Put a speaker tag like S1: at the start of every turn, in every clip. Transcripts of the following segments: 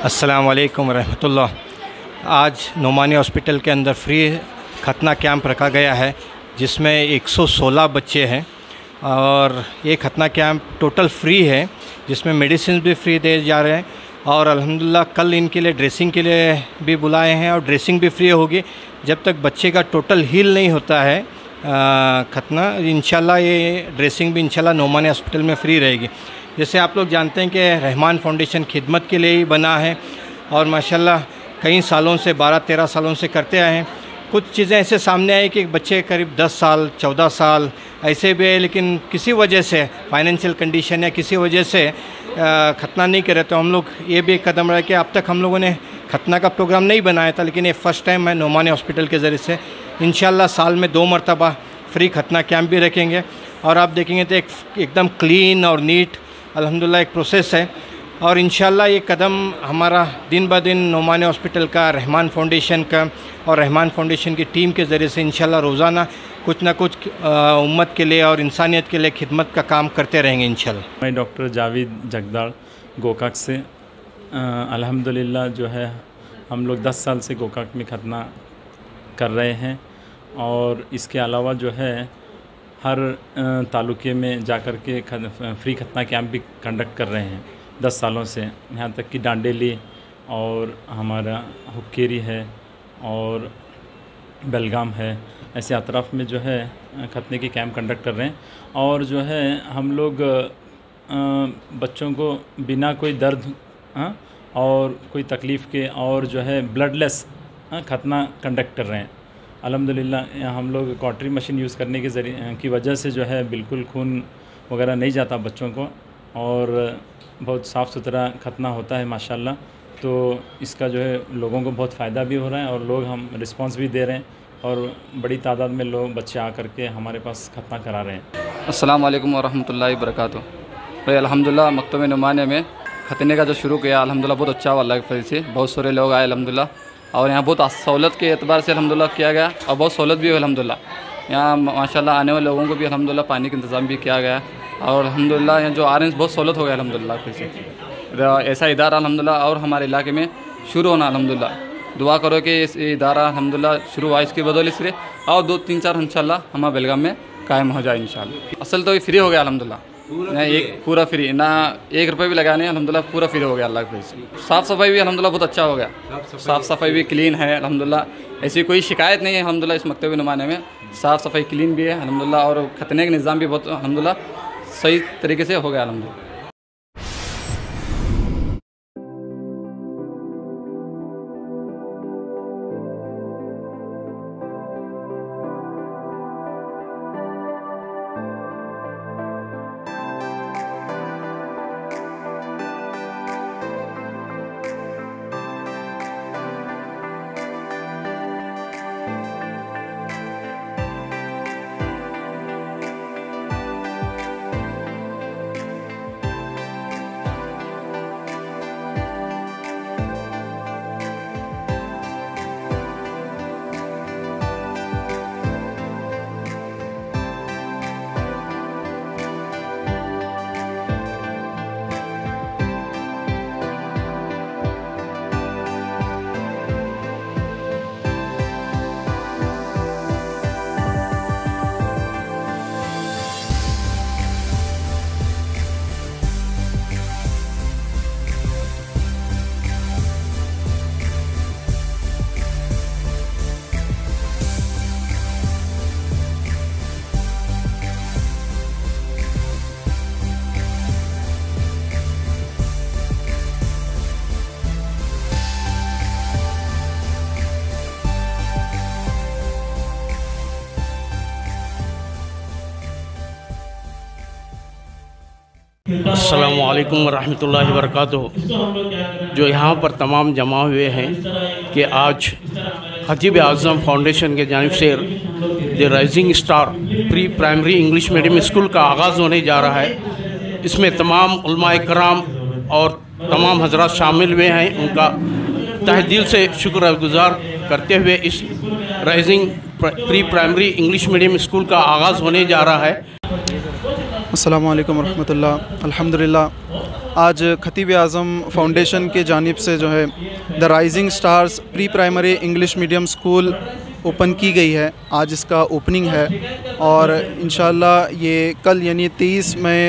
S1: अस्सलाम वालेकुम रहमतुल्लाह। आज नोमानी हॉस्पिटल के अंदर फ्री खतना कैंप रखा गया है जिसमें 116 बच्चे हैं और ये खतना कैंप टोटल फ्री है जिसमें मेडिसिन भी फ्री दिए जा रहे हैं और अल्हम्दुलिल्लाह कल इनके लिए ड्रेसिंग के लिए भी बुलाए हैं और ड्रेसिंग भी फ्री होगी जब तक बच्चे का टोटल हील नहीं होता है खतना। इंशाल्लाह ये ड्रेसिंग भी इंशाल्लाह नोमानी हॉस्पिटल में फ्री रहेगी। जैसे आप लोग जानते हैं कि रहमान फाउंडेशन खिदमत के लिए ही बना है और माशाल्लाह कई सालों से 12-13 सालों से करते आए हैं। कुछ चीज़ें ऐसे सामने आई कि बच्चे करीब 10 साल 14 साल ऐसे भी है, लेकिन किसी वजह से फाइनेंशियल कंडीशन या किसी वजह से खतना नहीं करे, तो हम लोग ये भी एक कदम रहा कि अब तक हम लोगों ने खतना का प्रोग्राम नहीं बनाया था, लेकिन ये फ़र्स्ट टाइम है नोमानी हॉस्पिटल के ज़रिए से इंशाल्लाह साल में 2 मरतबा फ्री खतना कैंप भी रखेंगे और आप देखेंगे तो एकदम क्लीन और नीट अल्हम्दुलिल्लाह एक प्रोसेस है और इंशाल्लाह ये कदम हमारा दिन ब दिन नोमानी हॉस्पिटल का, रहमान फाउंडेशन का और रहमान फाउंडेशन की टीम के ज़रिए से इंशाल्लाह रोज़ाना कुछ ना कुछ उम्मत के लिए और इंसानियत के लिए खिदमत का काम करते रहेंगे इंशाल्लाह।
S2: मैं डॉक्टर जावेद जगदाड़ गोकाक से अल्हम्दुलिल्लाह जो है हम लोग 10 साल से गोकाक में खतना कर रहे हैं और इसके अलावा जो है हर तालुके में जाकर के फ्री खतना कैंप भी कंडक्ट कर रहे हैं 10 सालों से। यहाँ तक कि डांडेली और हमारा हुक्केरी है और बेलगाम है, ऐसे अतराफ़ में जो है खतने के कैंप कंडक्ट कर रहे हैं और जो है हम लोग बच्चों को बिना कोई दर्द और कोई तकलीफ़ के और जो है ब्लडलेस खतना कंडक्ट कर रहे हैं। अल्हम्दुलिल्लाह हम लोग कॉटरी मशीन यूज़ करने के ज़रिए की वजह से जो है बिल्कुल खून वगैरह नहीं जाता बच्चों को और बहुत साफ़ सुथरा खतना होता है माशाल्लाह। तो इसका जो है लोगों को बहुत फ़ायदा भी हो रहा है और लोग हम रिस्पांस भी दे रहे हैं और बड़ी तादाद में लोग बच्चे आकर के हमारे पास खतना करा रहे हैं।
S3: अस्सलाम वालेकुम वरहमतुल्लाहि वबरकातुहू। भाई अल्हम्दुलिल्लाह मकतब नोमानी में खतने का जो शुरू किया अल्हम्दुलिल्लाह बहुत अच्छा हुआ, अल्लाह की फजल से बहुत सारे लोग आए अल्हम्दुलिल्लाह और यहाँ बहुत सहूलत के एतबार से अल्हम्दुलिल्लाह किया गया और बहुत सहूलत भी हुई अल्हम्दुलिल्लाह। यहाँ माशाल्लाह आने वाले लोगों को भी अल्हम्दुलिल्लाह पानी का इंतज़ाम भी किया गया और अल्हम्दुलिल्लाह यहाँ जो आ रहे हैं बहुत सहूलत हो गया अल्हम्दुलिल्लाह। फिर से ऐसा इदारा अल्हम्दुलिल्लाह और हमारे इलाके में शुरू होना अल्हम्दुलिल्लाह। दुआ करो कि इस इदारा अल्हम्दुलिल्लाह शुरू हुआ इसकी बदौलत से और 2-3-4 इंशाल्लाह हमारे बेलगाम में कायम हो जाए इंशाल्लाह। असल तो ये फ्री हो गया अल्हम्दुलिल्लाह, ना एक पूरा फ्री, ना 1 रुपये भी लगाने अल्हम्दुलिल्लाह, पूरा फ्री हो गया अल्लाह की वजह से। साफ़ सफाई भी अल्हम्दुलिल्लाह बहुत अच्छा हो गया, साफ़ सफाई भी क्लीन है अल्हम्दुलिल्लाह, ऐसी कोई शिकायत नहीं है अल्हम्दुलिल्लाह। इस मकतब नोमानी में साफ़ सफाई क्लीन भी है अल्हम्दुलिल्लाह और खतने का निज़ाम भी बहुत अल्हम्दुलिल्लाह सही तरीके से हो गया अल्हम्दुलिल्लाह।
S4: अस्सलामु अलैकुम रहमतुल्लाहि वबरकातुहू। जो यहाँ पर तमाम जमा हुए हैं कि आज खतीब आज़म फाउंडेशन के जानिब से the rising star pre primary English medium school का आगाज़ होने जा रहा है। इसमें तमाम उलमाए कराम और तमाम हजरात शामिल हुए हैं। उनका तहे दिल से शुक्रगुजार करते हुए इस rising pre primary English medium school का आगाज़ होने जा रहा है।
S5: अस्सलामु अलैकुम रहमतुल्लाह। अल्हम्दुलिल्लाह आज खतीब आज़म फाउंडेशन के जानिब से जो है the rising stars pre primary English medium school open की गई है। आज इसका ओपनिंग है और इंशाअल्लाह ये कल यानी 23 मई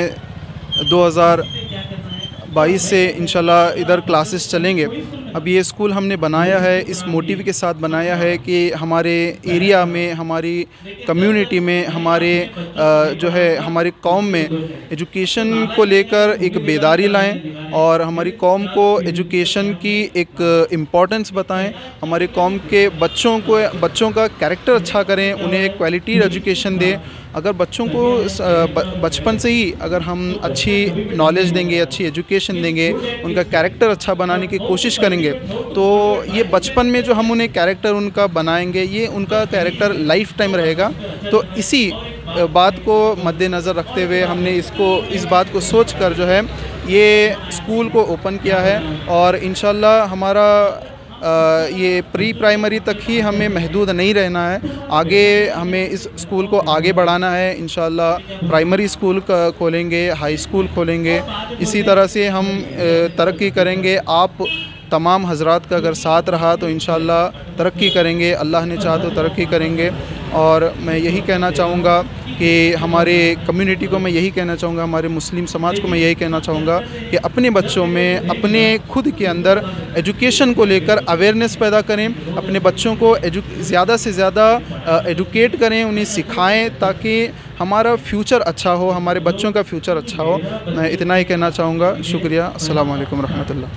S5: 2022 से इंशाअल्लाह इधर क्लासेस चलेंगे। अब ये स्कूल हमने बनाया है इस मोटिव के साथ बनाया है कि हमारे एरिया में, हमारी कम्युनिटी में, हमारे जो है हमारी कौम में एजुकेशन को लेकर एक बेदारी लाएं और हमारी कौम को एजुकेशन की एक इम्पोर्टेंस बताएं। हमारी कौम के बच्चों का कैरेक्टर अच्छा करें, उन्हें एक क्वालिटी एजुकेशन दें। अगर बच्चों को बचपन से ही अगर हम अच्छी नॉलेज देंगे, अच्छी एजुकेशन देंगे, उनका कैरेक्टर अच्छा बनाने की कोशिश करेंगे तो ये बचपन में जो हम उन्हें कैरेक्टर उनका बनाएंगे ये उनका कैरेक्टर लाइफ टाइम रहेगा। तो इसी बात को मद्देनज़र रखते हुए हमने इस बात को सोचकर जो है ये स्कूल को ओपन किया है और इंशाल्लाह हमारा ये प्री प्राइमरी तक ही हमें महदूद नहीं रहना है, आगे हमें इस स्कूल को आगे बढ़ाना है। इंशाल्लाह प्राइमरी स्कूल खोलेंगे, हाई स्कूल खोलेंगे, इसी तरह से हम तरक्की करेंगे। आप तमाम हजरात का अगर साथ रहा तो इंशाल्लाह तरक्की करेंगे, अल्लाह ने चाहा तो तरक्की करेंगे। और मैं यही कहना चाहूँगा कि हमारे कम्युनिटी को मैं यही कहना चाहूँगा, हमारे मुस्लिम समाज को मैं यही कहना चाहूँगा कि अपने बच्चों में, अपने खुद के अंदर एजुकेशन को लेकर अवेयरनेस पैदा करें, अपने बच्चों को ज़्यादा से ज़्यादा एजुकेट करें, उन्हें सिखाएं ताकि हमारा फ्यूचर अच्छा हो, हमारे बच्चों का फ्यूचर अच्छा हो। मैं इतना ही कहना चाहूँगा। शुक्रिया। अस्सलाम वालेकुम रहमतुल्लाह।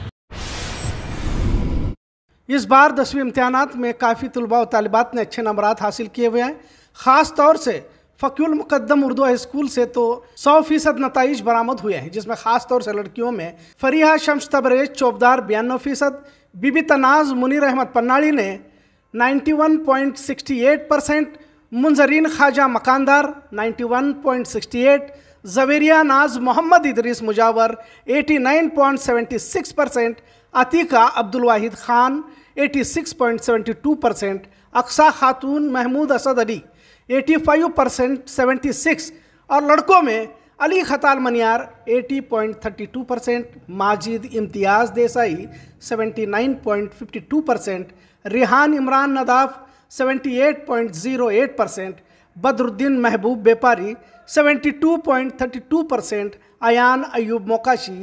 S6: इस बार 10वीं इम्तिहानात में काफ़ी तलबा और तालिबात ने अच्छे नंबरात हासिल किए हुए हैं। ख़ास तौर से फ़कीउल मुक़द्दम उर्दू हाई स्कूल से तो 100% नताइज बरामद हुए हैं, जिसमें ख़ास तौर से लड़कियों में फरीहा शम्स तबरेज़ चौबदार 92%, बीबी तनाज़ मुनीर अहमद पन्नाड़ी ने 91.68%, मुंजरीन ख्वाजा मकानदार 91.68%, ज़वेरिया नाज मोहम्मद इदरीस मुजावर 89.76%, अतीका अब्दुल वाहिद ख़ान 86.72%, अक्सा खातून महमूद असद अली 85.76% और लड़कों में अली खताल मनियार 80.32%, माजिद इम्तियाज़ देसाई 79.52%, रिहान इमरान नदाफ 78.08%, बदरुद्दीन महबूब बेपारी 72.32%, अयान अयूब मोकाशी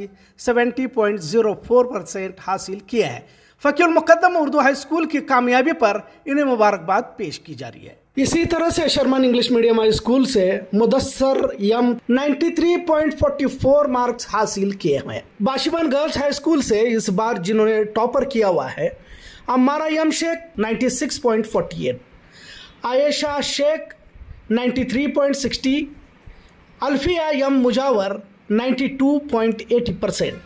S6: 70.04% हासिल किए हैं। फ़कीउल मुक़द्दम उर्दू हाई स्कूल की कामयाबी पर इन्हें मुबारकबाद पेश की जा रही है। इसी तरह से Sharman English medium high school से मुदस्सर यम 93.44 मार्क्स हासिल किए हुए हैं। बाशिबान गर्ल्स हाई स्कूल से इस बार जिन्होंने टॉपर किया हुआ है अम्मारा यम शेख 96.48, आयशा शेख 93.60, अल्फिया यम मुजावर 92.80%।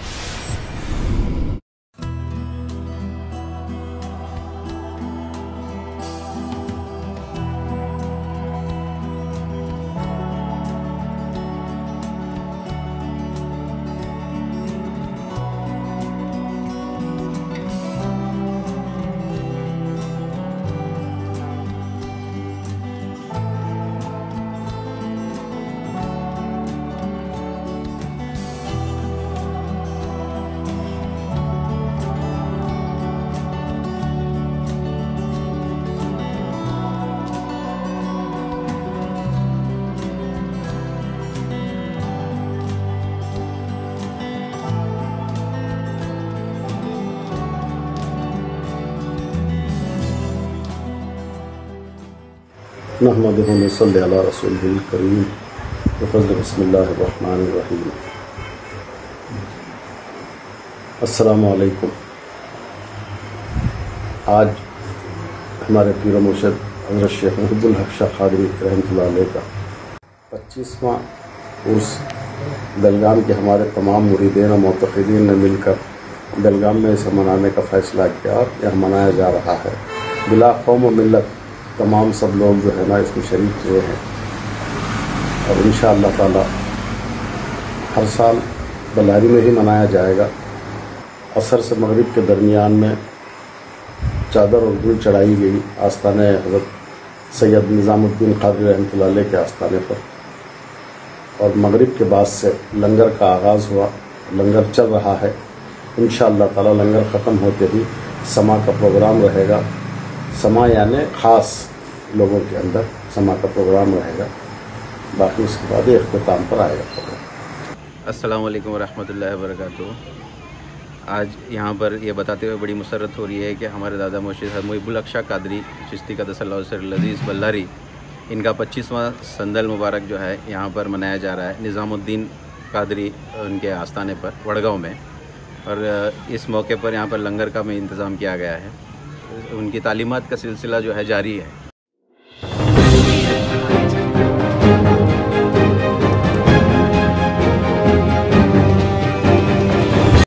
S7: नहमदुहु व नसल्ली अला रसूलिहिल करीम बफ़ज़्ल बिस्मिल्लाहिर रहमानिर रहीम। अस्सलामु अलैकुम। आज हमारे पीर मुर्शिद हज़रत शेख मुहिब्बुल हक़ शाह क़ादरी रहमतुल्लाह अलैह का 25वां उर्स बेलगाम के हमारे तमाम मुरीदीन और मुअत्तक़ीदीन ने मिलकर बेलगाम में इसे मनाने का फ़ैसला किया और यह मनाया जा रहा है। बिला कौम व मिल्लत तमाम सब लोग जो है ना इसमें शरीक हुए हैं और इंशाअल्लाह ताला हर साल बल्हारी में ही मनाया जाएगा। असर से मगरिब के दरमियान में चादर और गुल चढ़ाई गई आस्ताने हज़रत सैयद निज़ामुद्दीन क़ादरी रहमतुल्लाह अलैह के आस्ताने पर और मगरिब के बाद से लंगर का आगाज़ हुआ लंगर चल रहा है। इंशाअल्लाह ताला लंगर ख़त्म होते ही समा का प्रोग्राम रहेगा। समा यानी ख़ास लोगों के अंदर समा का प्रोग्राम रहेगा। बाकी उसके बाद इख्तिताम पर आएगा प्रोग्राम।
S8: अस्सलाम वालेकुम रहमतुल्लाहि व बरकातुहू। आज यहाँ पर ये बताते हुए बड़ी मुसरत हो रही है कि हमारे दादा मुर्शिद हज़रत मुहिब्बुल हक शाह कादरी चिश्ती क़द्दसल्लाहु सिर्रहु अज़ीज़ बल्लारी, इनका 25वां संदल मुबारक जो है यहाँ पर मनाया जा रहा है निज़ामुद्दीन कादरी उनके आस्थाने पर वडगांव में। और इस मौके पर यहाँ पर लंगर का भी इंतज़ाम किया गया है। उनकी तालीमात का सिलसिला जो है जारी है।